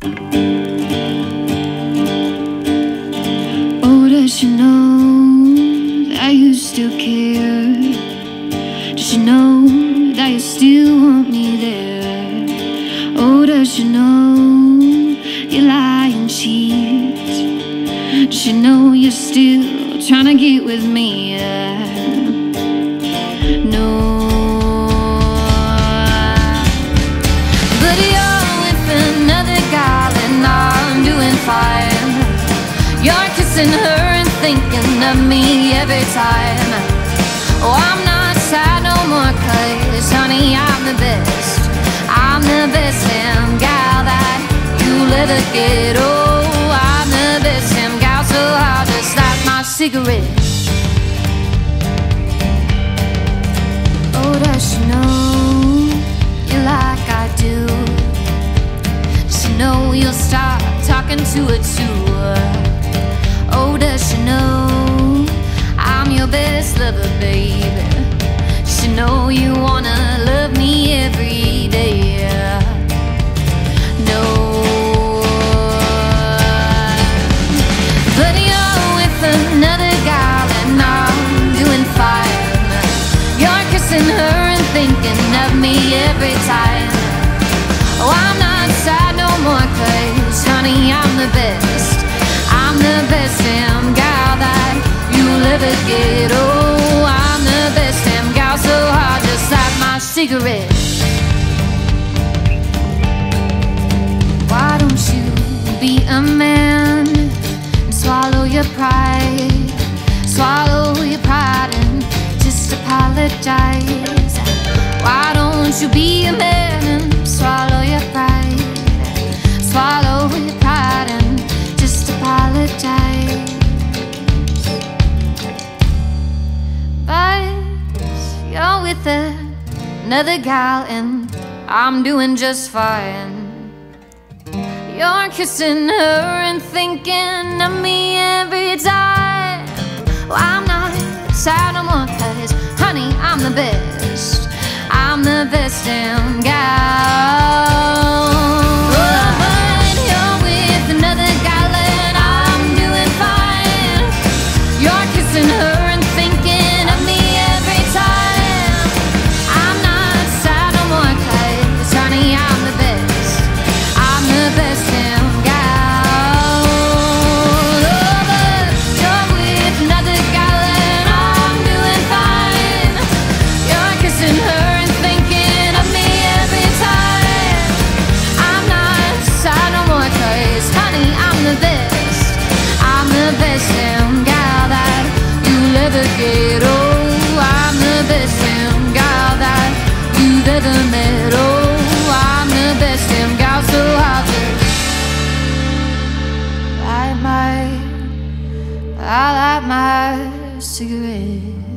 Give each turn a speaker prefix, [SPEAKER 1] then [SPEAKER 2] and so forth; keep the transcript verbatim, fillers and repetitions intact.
[SPEAKER 1] Oh, does she know that you still care? Does she know that you still want me there? Oh, does she know you lie and cheat? Does she know you're still trying to get with me? No. But you're with another guy and I'm doing fine. You're kissing her and thinking of me every time. Oh, I'm not sad no more, cause honey, I'm the best. I'm the best damn gal that you'll ever get. Oh, I'm the best damn gal, so I'll just light my cigarette. Oh, does she know you like I do? Does she know you'll start talking to her too? Oh, does she know I'm your best lover, baby? Does she know you wanna love me every day? No. But you're with another gal and I'm doing fine. You're kissing her and thinking of me every time. Oh, I'm not sad no more, cause honey, I'm the best. I'm the best damn gal that you'll ever get. Oh, I'm the best damn gal, so I'll just light my cigarette. Why don't you be a man and swallow your pride? Swallow your pride and just apologize. Why don't you be a man and swallow your pride? Swallow your pride and just apologize. But you're with another gal and I'm doing just fine. You're kissing her and thinking of me every time. Well, I'm not sad no more, cause honey, I'm the best. I'm the best damn gal. Oh, but you're with another gal and I'm doing fine. You're kissing her and thinking of me every time. I'm not sad no more, cause honey, I'm the best. I'm the best damn gal. Oh, but you're with another gal and I'm doing fine. You're kissing her and thinking of me every time. I'm not sad no more, cause honey, I'm the best. I'm the best damn gal that you'll ever get. Oh, I'm the best damn gal that you've ever met. Oh, I'm the best damn gal, so I'll just light my, I light my cigarette.